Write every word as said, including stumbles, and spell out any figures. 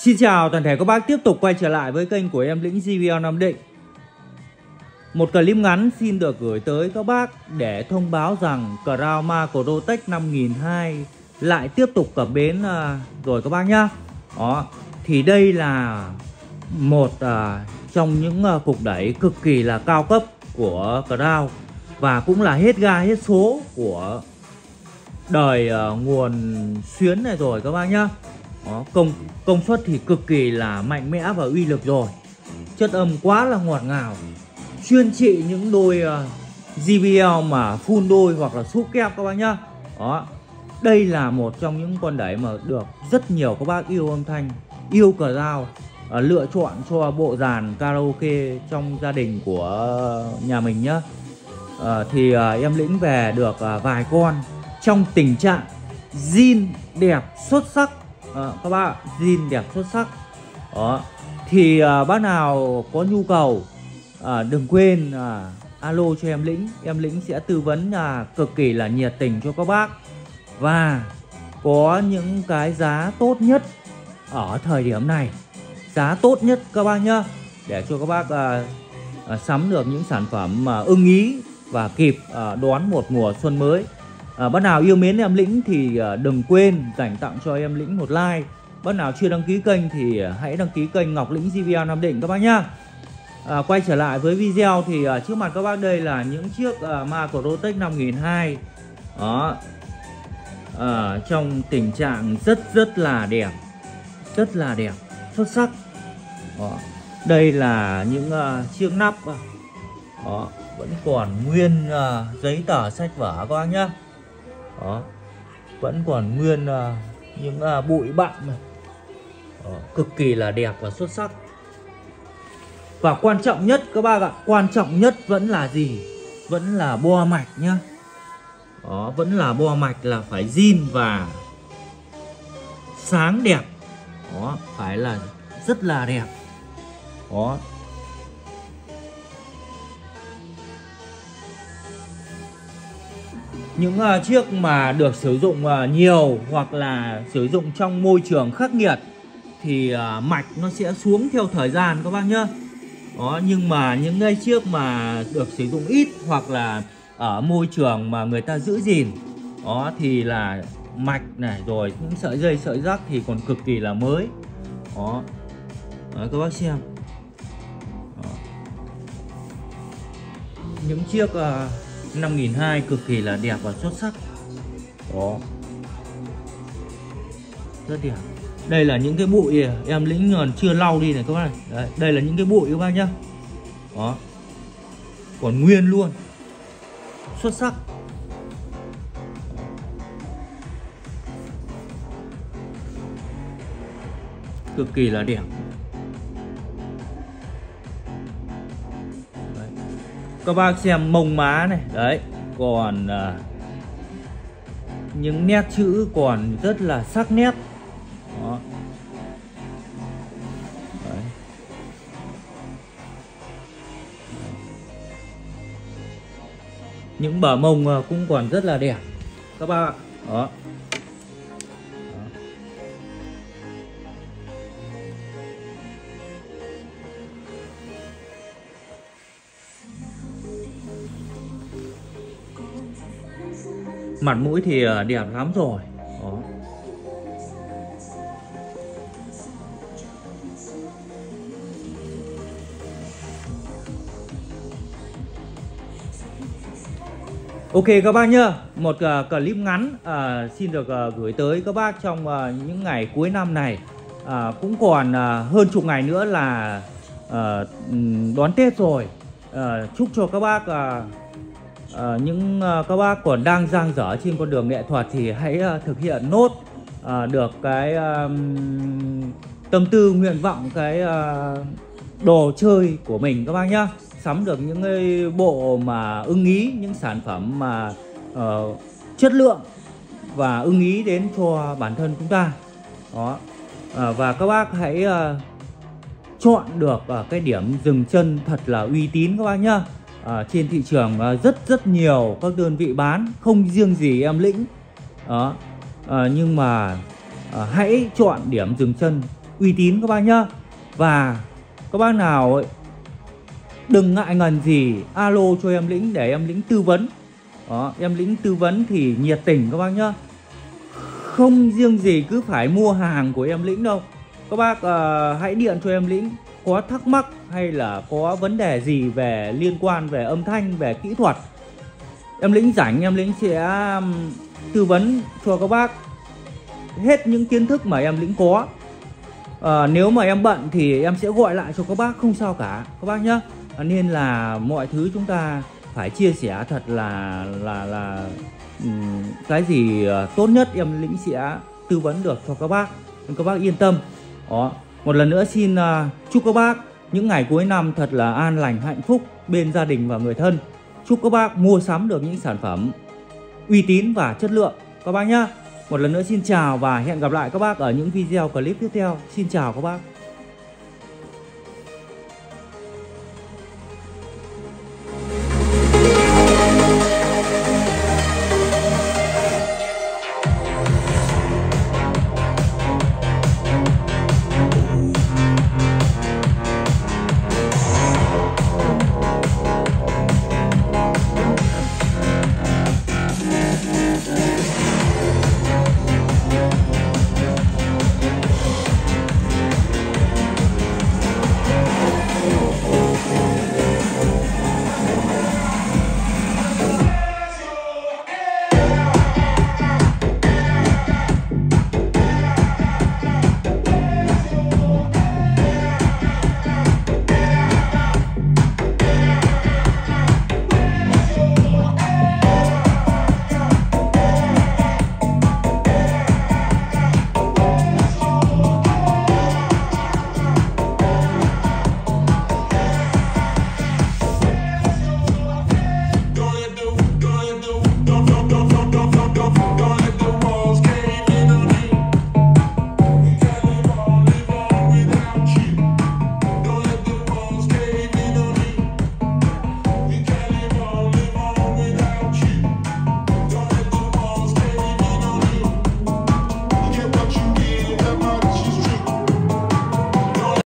Xin chào toàn thể các bác, tiếp tục quay trở lại với kênh của em Lĩnh gi vê lờ Nam Định. Một clip ngắn xin được gửi tới các bác để thông báo rằng Crown Macrotech năm nghìn hai trăm lại tiếp tục cập bến rồi các bác nhá. Đó, thì đây là một uh, trong những uh, cục đẩy cực kỳ là cao cấp của Crown và cũng là hết ga hết số của đời uh, nguồn xuyến này rồi các bác nhá. Đó, công công suất thì cực kỳ là mạnh mẽ và uy lực rồi, chất âm quá là ngọt ngào, chuyên trị những đôi uh, gi bê lờ mà full đôi hoặc là súp kép các bác nhá. Đó, đây là một trong những con đẩy mà được rất nhiều các bác yêu âm thanh, yêu Crown uh, lựa chọn cho bộ dàn karaoke trong gia đình của nhà mình nhá. Uh, thì uh, em Lĩnh về được uh, vài con trong tình trạng zin đẹp xuất sắc. À, các bác zin đẹp xuất sắc. Đó, thì à, bác nào có nhu cầu à, đừng quên à, alo cho em Lĩnh. Em Lĩnh sẽ tư vấn à, cực kỳ là nhiệt tình cho các bác và có những cái giá tốt nhất ở thời điểm này, giá tốt nhất các bác nhá, để cho các bác à, à, sắm được những sản phẩm mà ưng ý và kịp à, đón một mùa xuân mới. À, bác nào yêu mến em Lĩnh thì à, đừng quên dành tặng cho em Lĩnh một like. Bác nào chưa đăng ký kênh thì à, hãy đăng ký kênh Ngọc Lĩnh gi vê lờ Nam Định các bác nhá. À, quay trở lại với video thì à, trước mặt các bác đây là những chiếc à, Macrotech năm nghìn hai trăm. Đó, à, trong tình trạng rất rất là đẹp, rất là đẹp, xuất sắc. Đó, đây là những à, chiếc nắp. Đó, vẫn còn nguyên à, giấy tờ sách vở các bác nhá. Đó, vẫn còn nguyên uh, những uh, bụi bặm này. Đó, cực kỳ là đẹp và xuất sắc. Và quan trọng nhất các bác ạ, quan trọng nhất vẫn là gì? Vẫn là bo mạch nhá. Đó, vẫn là bo mạch là phải zin và sáng đẹp. Đó, phải là rất là đẹp. Đó, những uh, chiếc mà được sử dụng uh, nhiều hoặc là sử dụng trong môi trường khắc nghiệt thì uh, mạch nó sẽ xuống theo thời gian các bác nhá. Đó, nhưng mà những cái chiếc mà được sử dụng ít hoặc là ở môi trường mà người ta giữ gìn, đó thì là mạch này rồi những sợi dây sợi rắc thì còn cực kỳ là mới. Đó, đó các bác xem. Đó, những chiếc uh, năm nghìn hai trăm cực kỳ là đẹp và xuất sắc. Đó, rất đẹp. Đây là những cái bụi em Lĩnh còn chưa lau đi này các bác này. Đấy, đây là những cái bụi các bác nhá. Đó, còn nguyên luôn, xuất sắc. Cực kỳ là đẹp. Các bác xem mông má này, đấy, còn uh, những nét chữ còn rất là sắc nét. Đó. Đấy. Những bờ mông uh, cũng còn rất là đẹp các bác ạ. Đó. Mặt mũi thì đẹp lắm rồi. Đó. Ok các bác nhá, một uh, clip ngắn uh, xin được uh, gửi tới các bác trong uh, những ngày cuối năm này. uh, Cũng còn uh, hơn chục ngày nữa là uh, đón Tết rồi. uh, Chúc cho các bác uh, À, những uh, các bác còn đang dang dở trên con đường nghệ thuật thì hãy uh, thực hiện nốt uh, được cái uh, tâm tư nguyện vọng, cái uh, đồ chơi của mình các bác nhá. Sắm được những cái bộ mà ưng ý, những sản phẩm mà uh, chất lượng và ưng ý đến cho bản thân chúng ta. Đó, uh, và các bác hãy uh, chọn được uh, cái điểm dừng chân thật là uy tín các bác nhá. À, trên thị trường à, rất rất nhiều các đơn vị bán, không riêng gì em Lĩnh. Đó, à, nhưng mà à, hãy chọn điểm dừng chân uy tín các bác nhá. Và các bác nào ấy, đừng ngại ngần gì alo cho em Lĩnh để em Lĩnh tư vấn. Đó, em Lĩnh tư vấn thì nhiệt tình các bác nhá. Không riêng gì cứ phải mua hàng của em Lĩnh đâu. Các bác uh, hãy điện cho em Lĩnh, có thắc mắc hay là có vấn đề gì về liên quan về âm thanh, về kỹ thuật, em Lĩnh rảnh em Lĩnh sẽ um, tư vấn cho các bác hết những kiến thức mà em Lĩnh có. À, nếu mà em bận thì em sẽ gọi lại cho các bác, không sao cả các bác nhé. À, nên là mọi thứ chúng ta phải chia sẻ thật là là là um, cái gì tốt nhất em Lĩnh sẽ tư vấn được cho các bác, nên các bác yên tâm. Đó, một lần nữa xin uh, chúc các bác những ngày cuối năm thật là an lành hạnh phúc bên gia đình và người thân. Chúc các bác mua sắm được những sản phẩm uy tín và chất lượng các bác nhé. Một lần nữa xin chào và hẹn gặp lại các bác ở những video clip tiếp theo. Xin chào các bác.